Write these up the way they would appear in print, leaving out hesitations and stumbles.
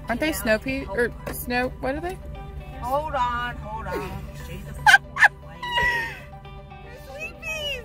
Aren't they snow pea or snow? What are they? Hold on. Stay the way. Sleepies.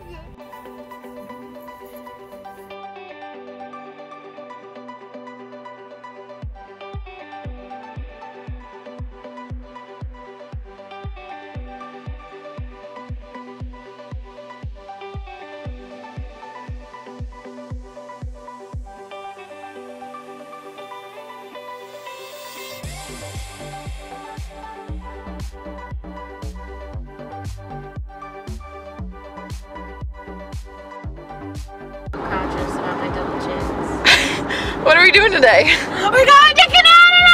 Conscious about my double chins. What are we doing today? We're going to Canada!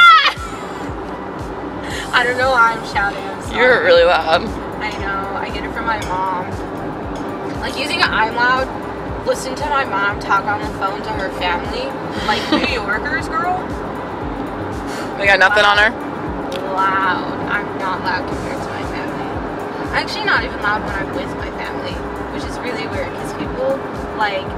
I don't know why I'm shouting. I'm sorry. You're really loud. I know. I get it from my mom. Like using I'm loud. Listen to my mom talk on the phone to her family. Like New Yorkers, girl. We got nothing on her. Loud. I'm not loud compared to my family. I'm actually not even loud when I'm with my family, which is really weird because people like.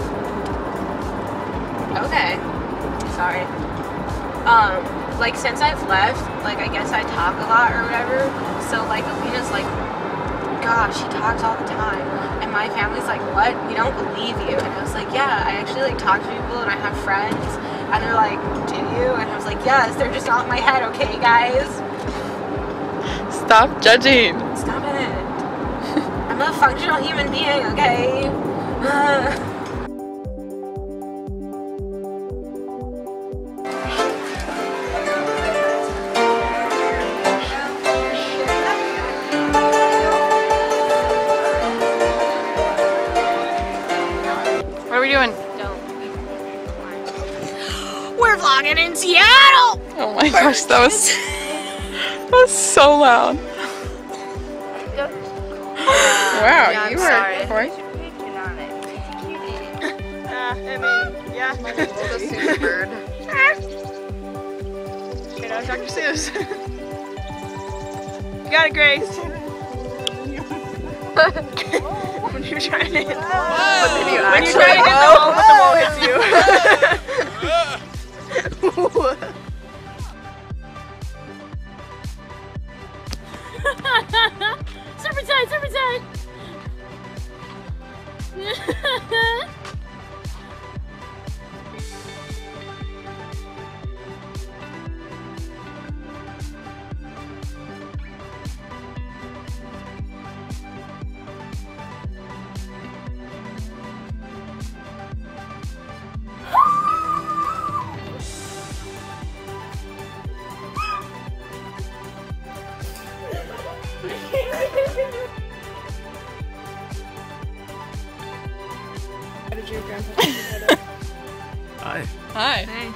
Okay. Sorry. Like since I've left, like I guess I talk a lot or whatever. So like Alina's like, gosh, she talks all the time. And my family's like, what? We don't believe you. And I was like, yeah, I actually like talk to people and I have friends. And they're like, do you? And I was like, yes, they're just not in my head, okay guys? Stop judging. Stop it. I'm a functional human being, okay? What are we doing? We're vlogging in Seattle! Oh my gosh, that was so loud. Wow, Yeah, you I'm were sorry. right. Yeah. The super bird. You know, Dr. Seuss. You got it, Grace. When you're trying to hit the wall. When you're trying to hit the wall, but the wall hits you. Serpentine, serpentine! Hi. Hi. Hey.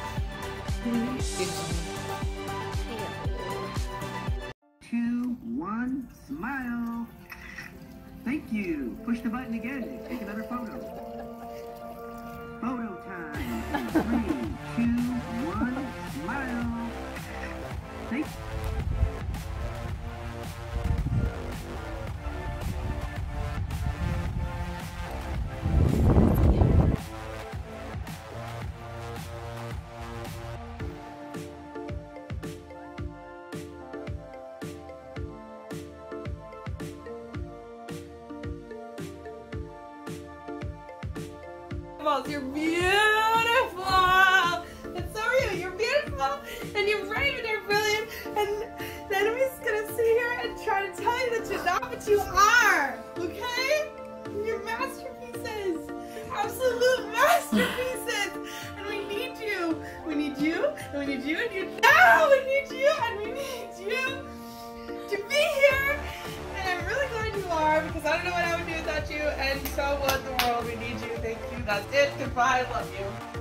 2, 1, smile. Thank you. Push the button again. Take another photo. Photo time. 3, 2, 1, smile. Thank you. You're beautiful. It's so you. You're beautiful and you're brave and you're brilliant. And the enemy's gonna sit here and try to tell you that you're not what you are. Okay? You're masterpieces. Absolute masterpieces. And we need you. We need you. And we need you. And you. No, we need you. And we need you to be here. And I'm really glad you are because I don't know what I would do without you. And so would the world. We need you. Thank you. That's it. Goodbye. I love you.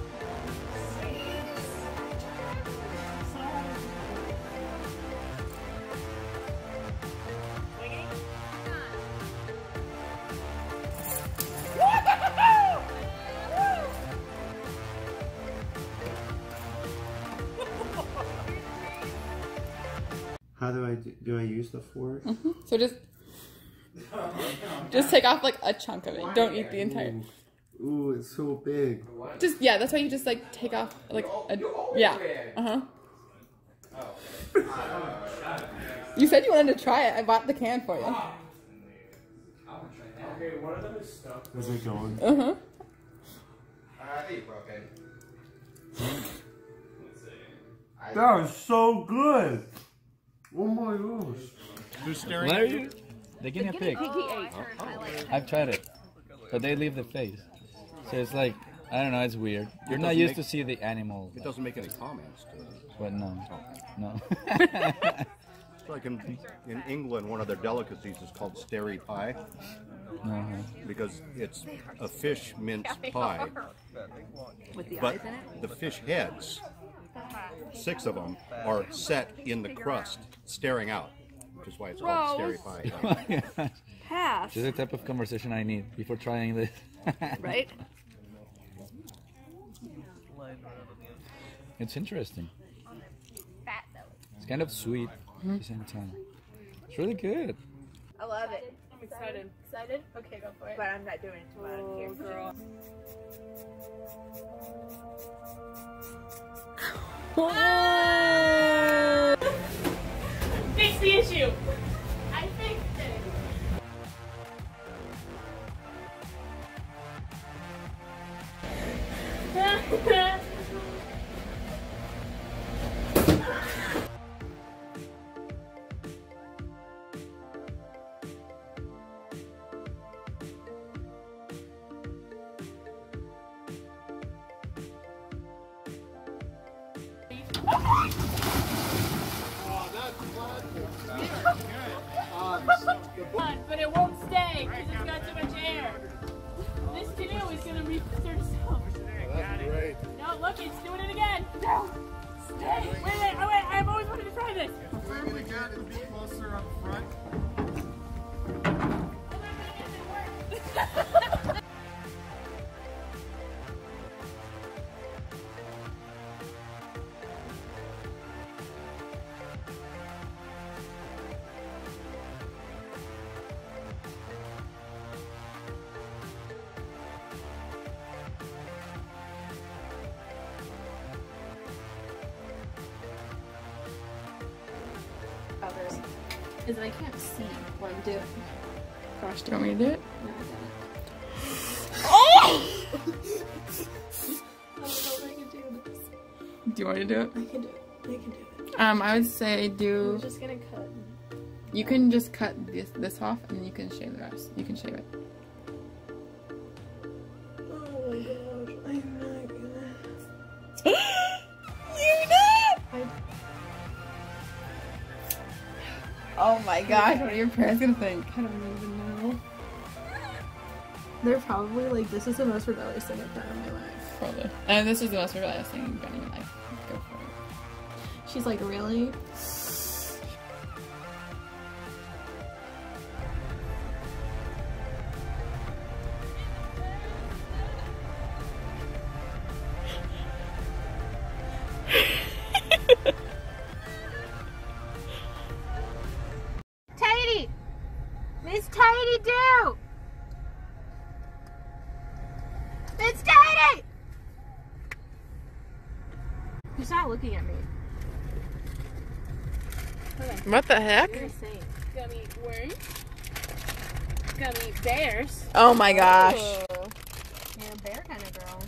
How do I use the fork? So just take off like a chunk of it. Don't eat the entire. Ooh, it's so big. Just, yeah, that's why you just like take off, like, yeah. You said you wanted to try it. I bought the can for you. Is it going? That was so good. Oh my gosh. Who's staring What at are you? you? The guinea pig. I've tried it, but they leave the face. So it's like, I don't know, it's weird. You're not used to see the animal. It doesn't make any comments to it. But no. No. It's like in England, one of their delicacies is called stary pie because it's a fish mince pie. But the fish heads, 6 of them, are set in the crust, staring out, which is why it's called stary pie. Pass. This is the type of conversation I need before trying this. Right? It's interesting. It's kind of sweet at the same time. It's really good. I love it. I'm excited. Excited? Okay, go for it. But I'm not doing it too loud here. Girl. Fix the issue. I fixed it. But it won't stay because it's got too much air. This canoe is going to restart itself. That's great. No, look, it's doing it again. No, stay. Wait, I've always wanted to try this. Doing it again and be closer up front. Others is that I can't see what I'm doing. Gosh, do you want me to do it? No, I don't think I can do this. Do you want me to do it? I can do it. I can do it. I would say I'm just gonna cut. you can just cut this off and then you can shave the rest. You can shave it. Oh my gosh, I'm not gonna. You did! Oh my gosh, what are your parents gonna think? I don't even know. They're probably like, this is the most rebellious thing I've done in my life. Probably. And this is the most rebellious thing you've done in your life. Go for it. She's like, really? Tidy! Miss Tidy do! Miss Tidy! He's not looking at me. What the heck? What are you saying? Gonna eat worms? Gonna eat bears? Oh my gosh. You're a bear kind of girl.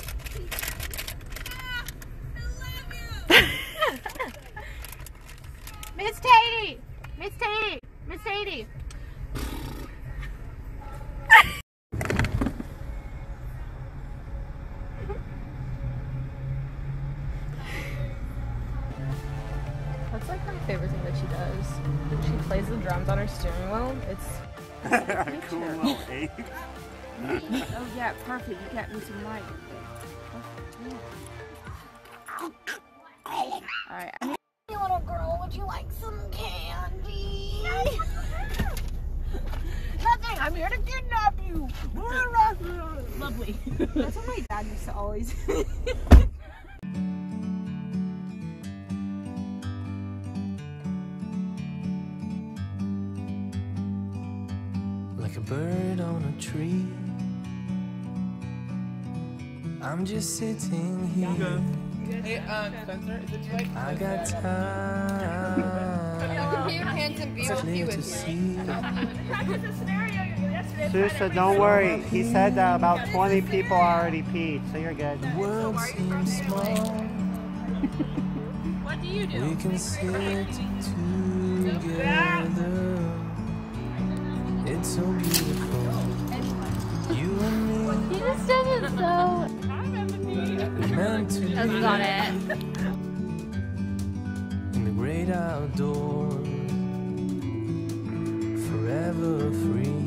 Miss Tidy! Miss Tidy! Miss Tidy! That's like my favorite thing that she does. She plays the drums on her steering wheel. It's Cool little egg. Oh yeah, perfect. You got me some light. Alright, I need Little girl, would you like some candy? Nothing, I'm here to kidnap you. lovely. That's what my dad used to always. Like a bird on a tree, I'm just sitting here. Hey, Spencer, is it too late? I got time. Handsome It's clear to see. Susa, don't worry. He said that about 20 people already peed, so you're good. The world seems small. What do you do? We can sit together. It's so beautiful. You and me. He just does it so. We're meant to That's be not it. in the great outdoors. Forever free.